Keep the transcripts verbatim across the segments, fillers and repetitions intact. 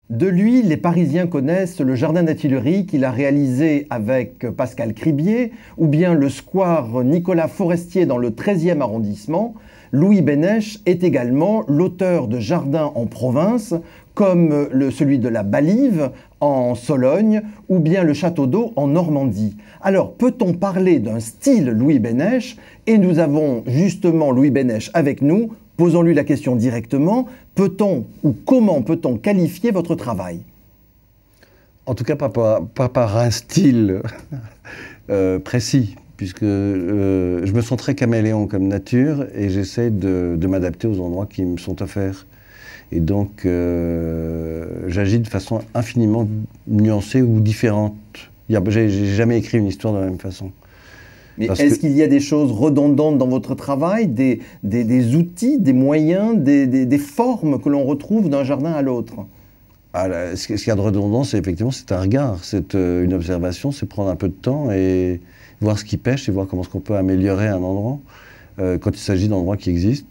De lui, les Parisiens connaissent le jardin des Tuileries qu'il a réalisé avec Pascal Cribier, ou bien le square Nicolas Forestier dans le treizième arrondissement. Louis Bénèche est également l'auteur de jardins en province, comme le, celui de la Balive en Sologne, ou bien le Château d'Eau en Normandie. Alors, peut-on parler d'un style Louis Bénèche? Et nous avons justement Louis Bénèche avec nous. Posons-lui la question directement. Peut-on ou comment peut-on qualifier votre travail? En tout cas, pas par, pas par un style euh, précis, puisque euh, je me sens très caméléon comme nature et j'essaie de, de m'adapter aux endroits qui me sont offerts. Et donc, euh, j'agis de façon infiniment nuancée ou différente. J'ai jamais écrit une histoire de la même façon. Mais est-ce que... qu'il y a des choses redondantes dans votre travail, des, des, des outils, des moyens, des, des, des formes que l'on retrouve d'un jardin à l'autre? Ah, là, ce qu'il y a de redondant, c'est effectivement c'est un regard, c'est euh, une observation, c'est prendre un peu de temps et voir ce qui pêche et voir comment est-ce qu'on peut améliorer un endroit euh, quand il s'agit d'endroits qui existent.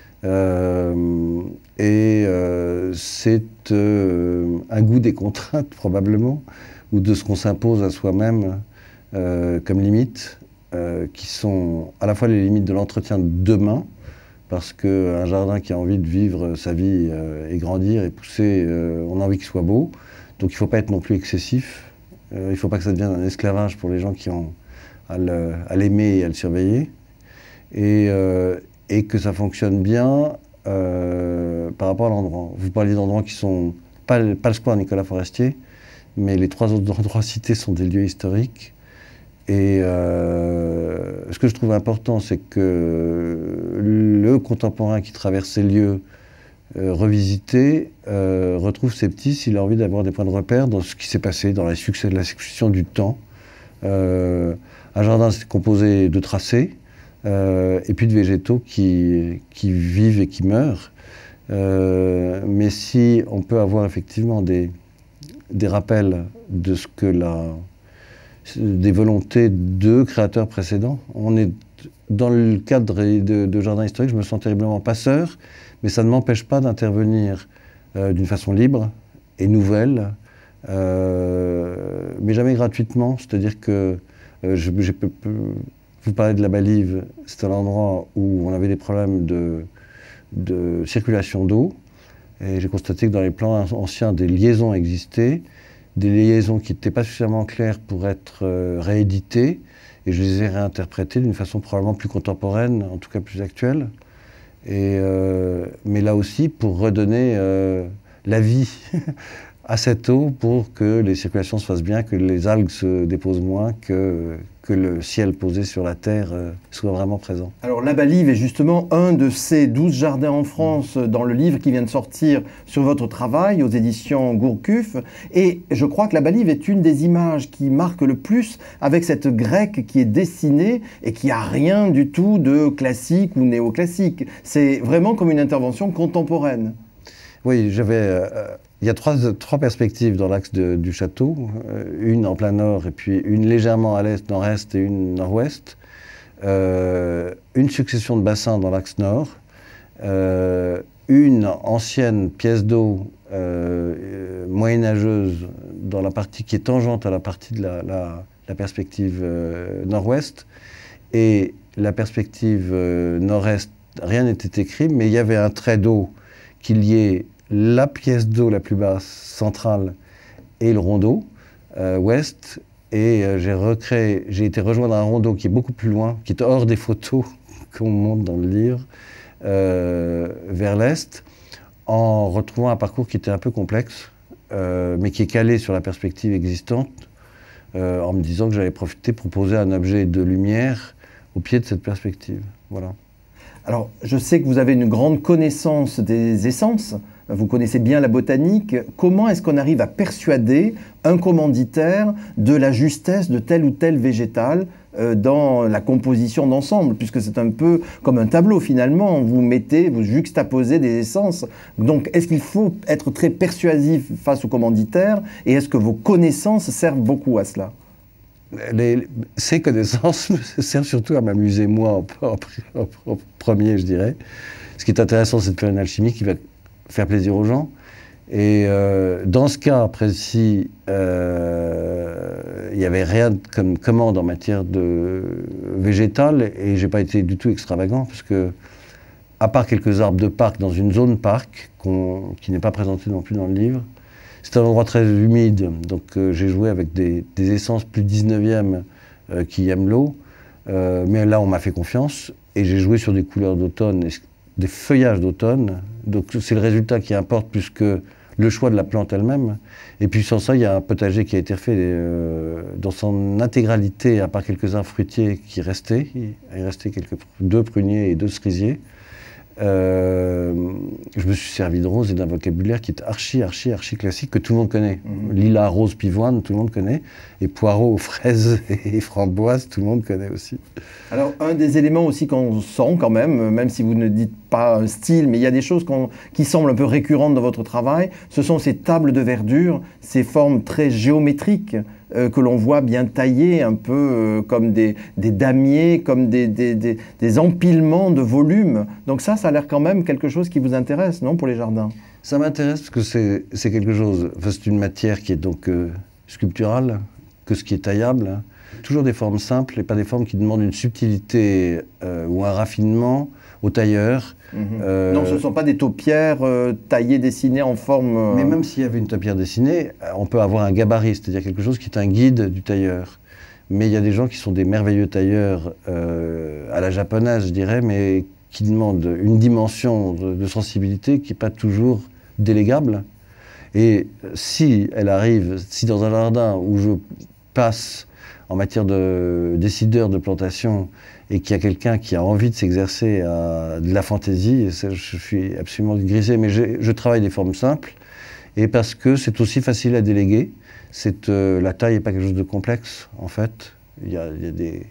Euh, et euh, c'est euh, un goût des contraintes probablement, ou de ce qu'on s'impose à soi-même euh, comme limite. Euh, qui sont à la fois les limites de l'entretien de demain, parce qu'un jardin qui a envie de vivre sa vie euh, et grandir et pousser, euh, on a envie qu'il soit beau, donc il ne faut pas être non plus excessif, euh, il ne faut pas que ça devienne un esclavage pour les gens qui ont à l'aimer et à le surveiller, et, euh, et que ça fonctionne bien euh, par rapport à l'endroit. Vous parliez d'endroits qui sont, pas, pas le square Nicolas Forestier, mais les trois autres endroits cités sont des lieux historiques. Et euh, ce que je trouve important, c'est que le contemporain qui traverse ces lieux euh, revisités euh, retrouve ses petits s'il a envie d'avoir des points de repère dans ce qui s'est passé, dans la, succès, la succession du temps. Euh, un jardin, c'est composé de tracés euh, et puis de végétaux qui, qui vivent et qui meurent. Euh, mais si on peut avoir effectivement des, des rappels de ce que la... des volontés de créateurs précédents. On est dans le cadre de, de jardin historique, je me sens terriblement passeur, mais ça ne m'empêche pas d'intervenir euh, d'une façon libre et nouvelle, euh, mais jamais gratuitement. C'est-à-dire que euh, je, je peux, vous parlez de la Balive, c'est un endroit où on avait des problèmes de, de circulation d'eau, et j'ai constaté que dans les plans anciens, des liaisons existaient, des liaisons qui n'étaient pas suffisamment claires pour être euh, rééditées, et je les ai réinterprétées d'une façon probablement plus contemporaine, en tout cas plus actuelle. Et, euh, mais là aussi, pour redonner euh, la vie à cette eau, pour que les circulations se fassent bien, que les algues se déposent moins, que, que le ciel posé sur la terre euh, soit vraiment présent. Alors la Balive est justement un de ces douze jardins en France dans le livre qui vient de sortir sur votre travail aux éditions Gourcuff. Et je crois que la Balive est une des images qui marque le plus avec cette grecque qui est dessinée et qui a rien du tout de classique ou néoclassique. C'est vraiment comme une intervention contemporaine. Oui, j'avais... Euh, il y a trois, trois perspectives dans l'axe du château, euh, une en plein nord et puis une légèrement à l'est, nord-est et une nord-ouest. Euh, une succession de bassins dans l'axe nord, euh, une ancienne pièce d'eau euh, moyenâgeuse dans la partie qui est tangente à la partie de la, la, la perspective euh, nord-ouest, et la perspective euh, nord-est, rien n'était écrit, mais il y avait un trait d'eau qui liait la pièce d'eau la plus basse, centrale, et le rondeau, euh, ouest, et euh, j'ai recréé, j'ai été rejoindre un rondeau qui est beaucoup plus loin, qui est hors des photos qu'on montre dans le livre, euh, vers l'est, en retrouvant un parcours qui était un peu complexe, euh, mais qui est calé sur la perspective existante, euh, en me disant que j'allais profiter pour poser un objet de lumière au pied de cette perspective. Voilà. Alors, je sais que vous avez une grande connaissance des essences, vous connaissez bien la botanique. Comment est-ce qu'on arrive à persuader un commanditaire de la justesse de tel ou tel végétal euh, dans la composition d'ensemble, puisque c'est un peu comme un tableau finalement, vous mettez, vous juxtaposez des essences. Donc, est-ce qu'il faut être très persuasif face au commanditaire, et est-ce que vos connaissances servent beaucoup à cela ? Les, ces connaissances servent surtout à m'amuser moi en, en, en, en premier, je dirais. Ce qui est intéressant, c'est de faire une alchimie qui va faire plaisir aux gens. Et euh, dans ce cas précis, euh, il n'y avait rien comme commande en matière de végétale et j'ai pas été du tout extravagant parce que, à part quelques arbres de parc dans une zone parc qu'on, qui n'est pas présentée non plus dans le livre, c'est un endroit très humide, donc euh, j'ai joué avec des, des essences plus dix-neuvième euh, qui aiment l'eau, euh, mais là on m'a fait confiance et j'ai joué sur des couleurs d'automne, des feuillages d'automne, donc c'est le résultat qui importe plus que le choix de la plante elle-même. Et puis sans ça, il y a un potager qui a été refait euh, dans son intégralité, à part quelques arbres fruitiers qui restaient. Il restait quelques, deux pruniers et deux cerisiers. Euh, je me suis servi de rose et d'un vocabulaire qui est archi, archi, archi classique, que tout le monde connaît. Mmh. Lilas, rose, pivoine, tout le monde connaît. Et poireaux, fraises et framboises, tout le monde connaît aussi. Alors, un des éléments aussi qu'on sent quand même, même si vous ne dites pas un style, mais il y a des choses qui semblent un peu récurrentes dans votre travail, ce sont ces tables de verdure, ces formes très géométriques euh, que l'on voit bien taillées, un peu euh, comme des, des damiers, comme des, des, des, des empilements de volumes. Donc ça, ça a l'air quand même quelque chose qui vous intéresse, non, pour les jardins? Ça m'intéresse parce que c'est quelque chose, enfin, c'est une matière qui est donc euh, sculpturale, que ce qui est taillable. Hein. Toujours des formes simples et pas des formes qui demandent une subtilité euh, ou un raffinement au tailleur. Mmh. Euh, non, ce ne sont pas des taupières euh, taillées, dessinées en forme... Euh... Mais même s'il y avait une taupière dessinée, on peut avoir un gabarit, c'est-à-dire quelque chose qui est un guide du tailleur. Mais il y a des gens qui sont des merveilleux tailleurs euh, à la japonaise, je dirais, mais qui demandent une dimension de, de sensibilité qui n'est pas toujours délégable. Et si elle arrive, si dans un jardin où je passe en matière de décideur de plantation et qu'il y a quelqu'un qui a envie de s'exercer à de la fantaisie, je suis absolument grisé, mais je travaille des formes simples et parce que c'est aussi facile à déléguer. Euh, la taille n'est pas quelque chose de complexe, en fait. Il y a, il y a des,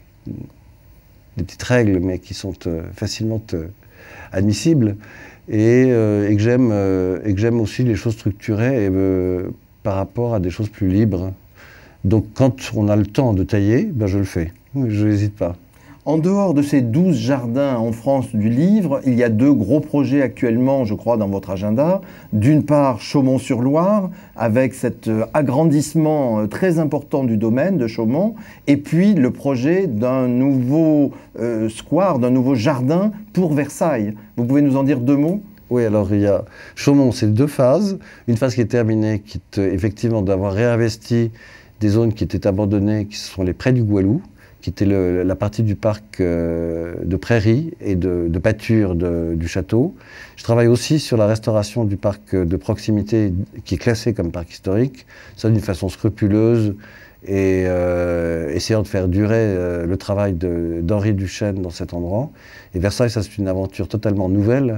des petites règles, mais qui sont euh, facilement euh, admissibles. Et, euh, et que j'aime euh, et que j'aime aussi les choses structurées et, euh, par rapport à des choses plus libres. Donc quand on a le temps de tailler, ben je le fais. Je n'hésite pas. En dehors de ces douze jardins en France du livre, il y a deux gros projets actuellement, je crois, dans votre agenda. D'une part, Chaumont-sur-Loire, avec cet agrandissement très important du domaine de Chaumont, et puis le projet d'un nouveau euh, square, d'un nouveau jardin pour Versailles. Vous pouvez nous en dire deux mots ? Oui, alors il y a Chaumont, c'est deux phases. Une phase qui est terminée, qui est effectivement d'avoir réinvesti des zones qui étaient abandonnées, qui sont les prés du Goualou, qui était le, la partie du parc euh, de prairies et de, de pâture de, du château. Je travaille aussi sur la restauration du parc de proximité qui est classé comme parc historique, ça d'une façon scrupuleuse et euh, essayant de faire durer euh, le travail d'Henri Duchesne dans cet endroit. Et Versailles, ça c'est une aventure totalement nouvelle,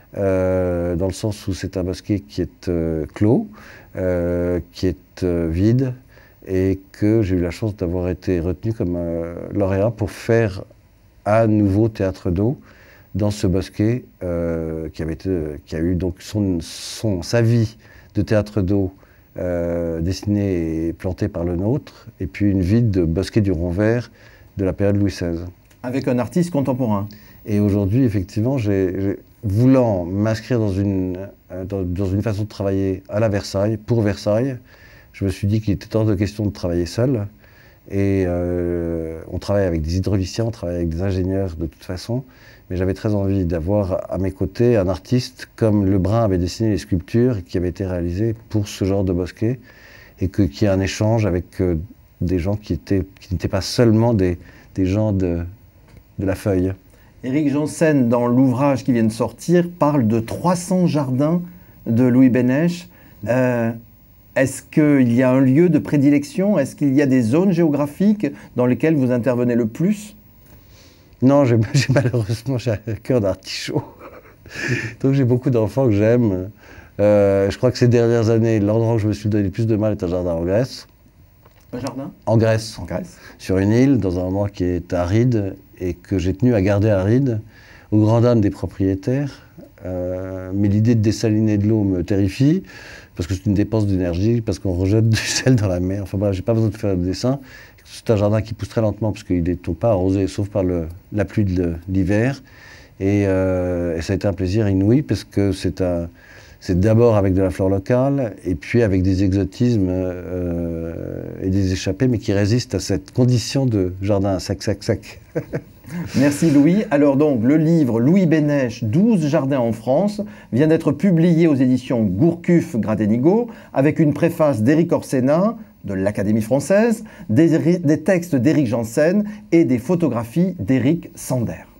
euh, dans le sens où c'est un bosquet qui est euh, clos, euh, qui est euh, vide, et que j'ai eu la chance d'avoir été retenu comme euh, lauréat pour faire un nouveau théâtre d'eau dans ce bosquet euh, qui, avait été, qui a eu donc son, son, sa vie de théâtre d'eau euh, dessiné et planté par le nôtre, et puis une vie de bosquet du Rond Vert de la période Louis seize. Avec un artiste contemporain. Et aujourd'hui, effectivement, j'ai, voulant m'inscrire dans une, dans, dans une façon de travailler à la Versailles, pour Versailles, je me suis dit qu'il était hors de question de travailler seul. Et euh, on travaille avec des hydrauliciens, on travaille avec des ingénieurs de toute façon. Mais j'avais très envie d'avoir à mes côtés un artiste comme Lebrun avait dessiné les sculptures qui avaient été réalisées pour ce genre de bosquet. Et qu'il y ait un échange avec euh, des gens qui étaient, qui n'étaient pas seulement des, des gens de, de la feuille. Éric Janssen, dans l'ouvrage qui vient de sortir, parle de trois cents jardins de Louis Bénèche. Euh, Est-ce qu'il y a un lieu de prédilection? Est-ce qu'il y a des zones géographiques dans lesquelles vous intervenez le plus? Non, j'ai malheureusement j'ai un cœur d'artichaut. Donc j'ai beaucoup d'enfants que j'aime. Euh, je crois que ces dernières années, l'endroit où je me suis donné le plus de mal est un jardin en Grèce. Un jardin? En Grèce. En Grèce. Sur une île, dans un endroit qui est aride et que j'ai tenu à garder aride, au grand dam des propriétaires. Euh, mais l'idée de dessaliner de l'eau me terrifie, parce que c'est une dépense d'énergie, parce qu'on rejette du sel dans la mer. Enfin bref, j'ai pas besoin de faire de dessin. C'est un jardin qui pousse très lentement, parce qu'il n'est pas arrosé, sauf par le, la pluie de l'hiver. Et, euh, et ça a été un plaisir inouï, parce que c'est un, C'est d'abord avec de la flore locale, et puis avec des exotismes euh, et des échappées, mais qui résistent à cette condition de jardin sec, sec, sec. Merci Louis. Alors donc, le livre Louis Bénèche, douze jardins en France, vient d'être publié aux éditions Gourcuff Gradenigo, avec une préface d'Éric Orsena, de l'Académie française, des, des textes d'Éric Janssen et des photographies d'Éric Sander.